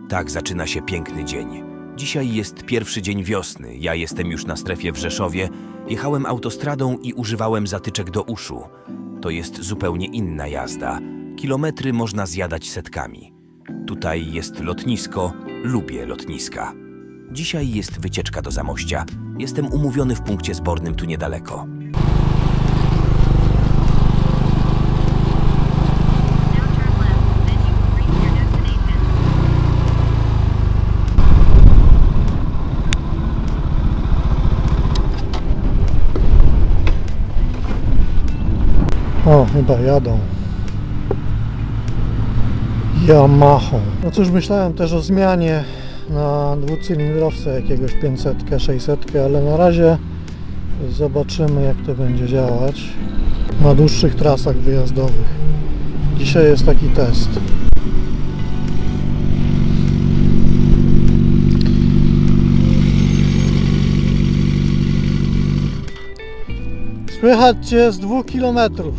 Tak zaczyna się piękny dzień. Dzisiaj jest pierwszy dzień wiosny, ja jestem już na strefie w Rzeszowie, jechałem autostradą i używałem zatyczek do uszu. To jest zupełnie inna jazda. Kilometry można zjadać setkami. Tutaj jest lotnisko, lubię lotniska. Dzisiaj jest wycieczka do Zamościa. Jestem umówiony w punkcie zbornym tu niedaleko. O, chyba jadą Yamaha. No cóż, myślałem też o zmianie na dwucylindrowce jakiegoś 500, 600, ale na razie zobaczymy, jak to będzie działać na dłuższych trasach wyjazdowych. Dzisiaj jest taki test. Słychać Cię z 2 kilometrów.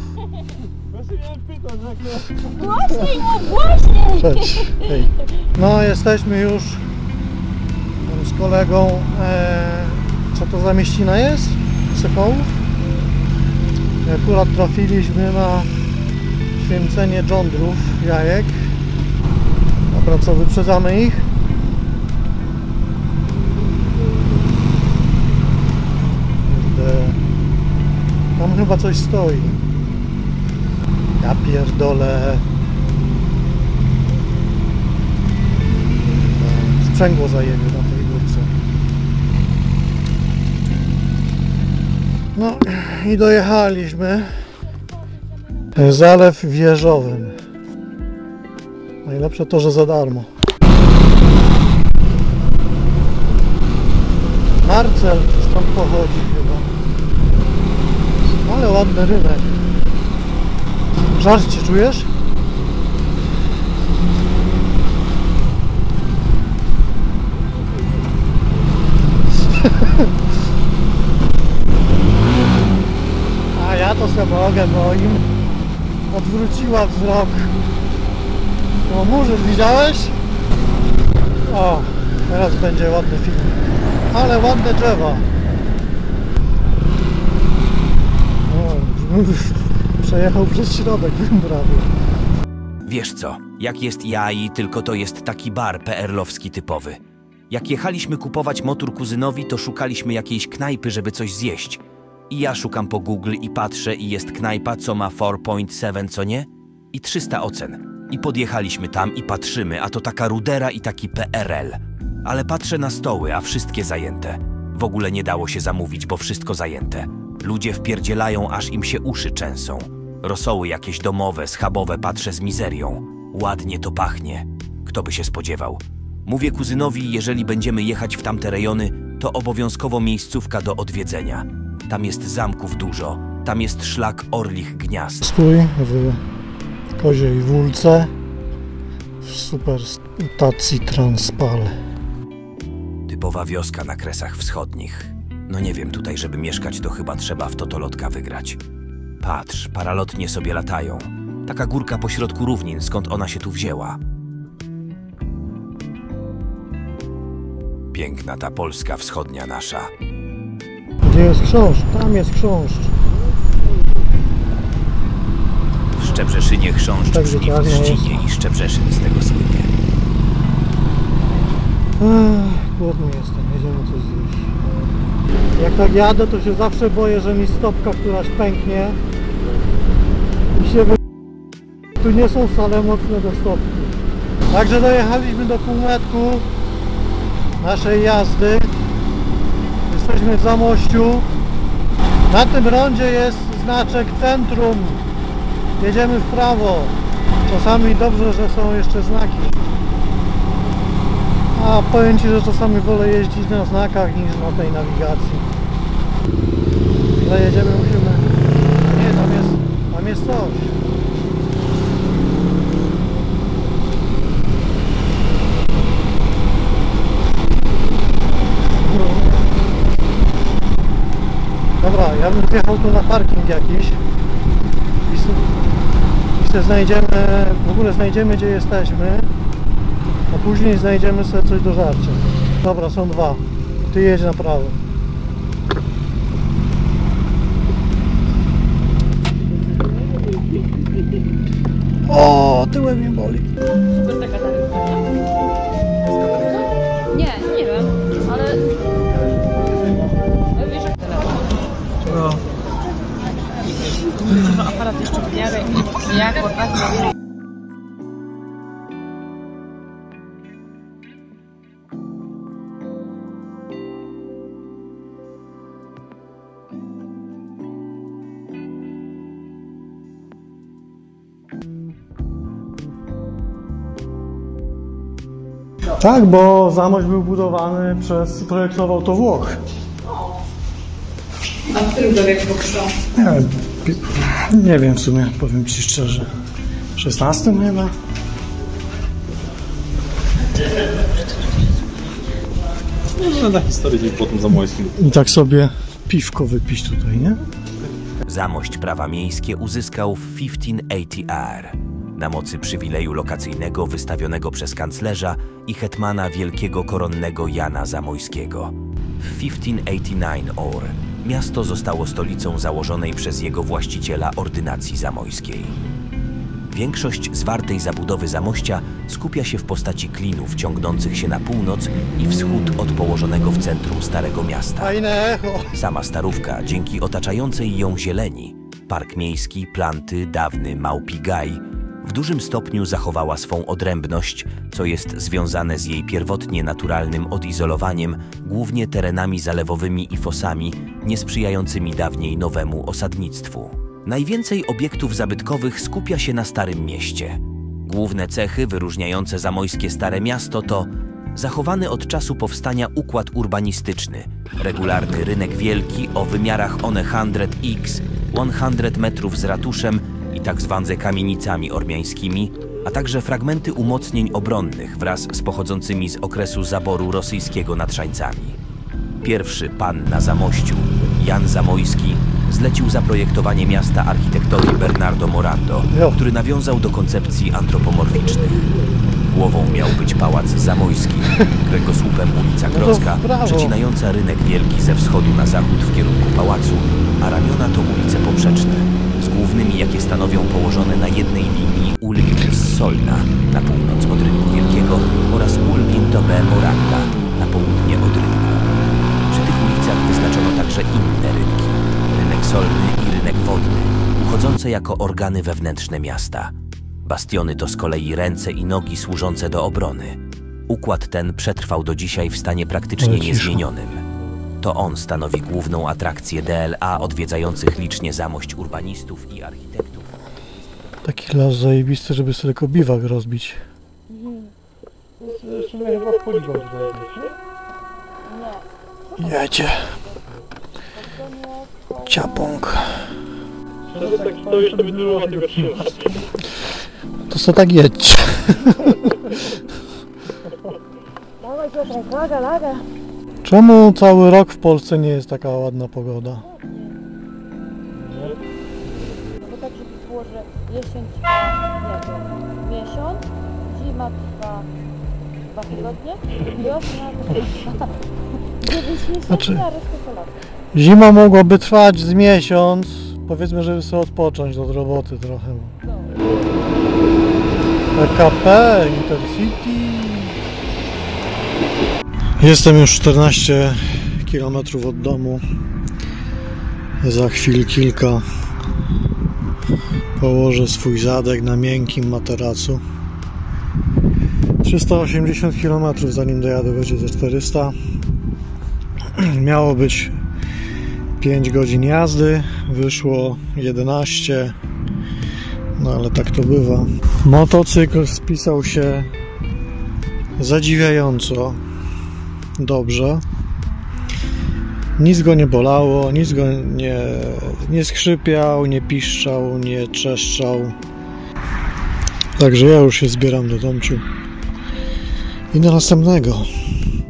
Głośniej mów, głośniej! Cześć. Hej. No, jesteśmy już z kolegą. Co to za mieścina jest? Sokołów? Akurat trafiliśmy na święcenie żądrów, jajek. Dobra, co, wyprzedzamy ich? Tam chyba coś stoi. Ja pierdolę. Sprzęgło zajebie na tej górce. No i dojechaliśmy. Zalew Wieżowym. Najlepsze to, że za darmo. Marcel stąd pochodzi chyba. Ale ładny rynek. Żarcie czujesz? A ja to sobie mogę, bo im odwróciła wzrok. No murzyn, widziałeś? O, teraz będzie ładny film. Ale ładne drzewa. Przejechał przez środek prawie. Wiesz co, jak jest jaj, tylko to jest taki bar PRL-owski typowy. Jak jechaliśmy kupować motor kuzynowi, to szukaliśmy jakiejś knajpy, żeby coś zjeść. I ja szukam po Google i patrzę i jest knajpa, co ma 4.7, co nie? I 300 ocen. I podjechaliśmy tam i patrzymy, a to taka rudera i taki PRL. Ale patrzę na stoły, a wszystkie zajęte. W ogóle nie dało się zamówić, bo wszystko zajęte. Ludzie wpierdzielają, aż im się uszy trzęsą. Rosoły jakieś domowe, schabowe, patrzę z mizerią. Ładnie to pachnie. Kto by się spodziewał? Mówię kuzynowi, jeżeli będziemy jechać w tamte rejony, to obowiązkowo miejscówka do odwiedzenia. Tam jest zamków dużo. Tam jest szlak Orlich Gniazd. Stój w Koziej Wólce w super stacji Transpal. Typowa wioska na Kresach Wschodnich. No nie wiem, tutaj żeby mieszkać, to chyba trzeba w totolotka wygrać. Patrz, paralotnie sobie latają. Taka górka pośrodku równin, skąd ona się tu wzięła. Piękna ta Polska wschodnia nasza. Gdzie jest chrząszcz? Tam jest chrząszcz. W Szczebrzeszynie chrząszcz Tak, brzmi w trzcinie i Szczebrzeszyn z tego słynie. Głodny jestem, jedziemy coś zjeść. Jak tak jadę, to się zawsze boję, że mi stopka któraś pęknie. I się tu nie są wcale mocne do stopki. Także dojechaliśmy do półmetku naszej jazdy. Jesteśmy w Zamościu. Na tym rondzie jest znaczek centrum. Jedziemy w prawo. Czasami dobrze, że są jeszcze znaki. A powiem Ci, że czasami wolę jeździć na znakach niż na tej nawigacji. Ale jedziemy, musimy... Nie, tam jest coś. Dobra, ja bym wjechał tu na parking jakiś i se znajdziemy, w ogóle znajdziemy, gdzie jesteśmy. a później znajdziemy sobie coś do żarcia. Dobra, są dwa. Ty jedź na prawo. O, tyłem mnie boli. Nie, nie wiem, ale... Wiesz, jak No. aparat jeszcze w miarę i jak ładnie. Tak, bo zamość był budowany projektował to Włoch. A w którym wieku powstał? Nie wiem w sumie, powiem Ci szczerze. W XVI chyba? No na historii potem Zamojskim. I tak sobie piwko wypić tutaj, nie? Zamość prawa miejskie uzyskał w 1580R na mocy przywileju lokacyjnego wystawionego przez kanclerza i hetmana wielkiego koronnego Jana Zamojskiego. W 1589 miasto zostało stolicą założonej przez jego właściciela ordynacji zamojskiej. Większość zwartej zabudowy Zamościa skupia się w postaci klinów ciągnących się na północ i wschód od położonego w centrum Starego Miasta. Fajne echo. Sama Starówka, dzięki otaczającej ją zieleni, park miejski, planty, dawny Małpi Gaj, w dużym stopniu zachowała swą odrębność, co jest związane z jej pierwotnie naturalnym odizolowaniem, głównie terenami zalewowymi i fosami, niesprzyjającymi dawniej nowemu osadnictwu. Najwięcej obiektów zabytkowych skupia się na Starym Mieście. Główne cechy wyróżniające zamojskie Stare Miasto to zachowany od czasu powstania układ urbanistyczny, regularny rynek wielki o wymiarach 100x, 100 metrów z ratuszem i tak zwane kamienicami ormiańskimi, a także fragmenty umocnień obronnych wraz z pochodzącymi z okresu zaboru rosyjskiego nad Szańcami. Pierwszy pan na Zamościu, Jan Zamojski, zlecił zaprojektowanie miasta architektowi Bernardo Morando, który nawiązał do koncepcji antropomorficznych. Głową miał być Pałac Zamojski, kręgosłupem ulica Grodzka, przecinająca rynek wielki ze wschodu na zachód w kierunku pałacu, a ramiona to ulice poprzeczne, z głównymi, jakie stanowią położone na jednej linii Ulm-Solna na północ od rynku wielkiego oraz Ulm-Moranda na południe od rynku. Przy tych ulicach wyznaczono także inne rynki. Rynek solny i rynek wodny, uchodzące jako organy wewnętrzne miasta. Bastiony to z kolei ręce i nogi służące do obrony. Układ ten przetrwał do dzisiaj w stanie praktycznie niezmienionym. To on stanowi główną atrakcję DLA odwiedzających licznie Zamość urbanistów i architektów. Taki las zajebisty, żeby sobie tylko biwak rozbić. W sumie chyba poligon tutaj. Jedzie. Ciapąg. To co tak jedź. Dawaj Piotrek, laga. Czemu cały rok w Polsce nie jest taka ładna pogoda? No bo tak, żeby było, że jesień trwa, nie wiem, miesiąc, zima trwa 2 tygodnie, wiosna trwa 9 miesięcy, Znaczy, a resztę to lato. Zima mogłaby trwać z miesiąc, powiedzmy, żeby sobie odpocząć od roboty trochę. PKP, Intercity. Jestem już 14 km od domu. Za chwil kilka położę swój zadek na miękkim materacu. 380 km zanim dojadę, będzie ze 400. Miało być 5 godzin jazdy, wyszło 11, no ale tak to bywa. Motocykl spisał się zadziwiająco dobrze. Nic go nie bolało, nic go nie skrzypiał, nie piszczał, nie trzeszczał. Także ja już się zbieram do domciu i do następnego.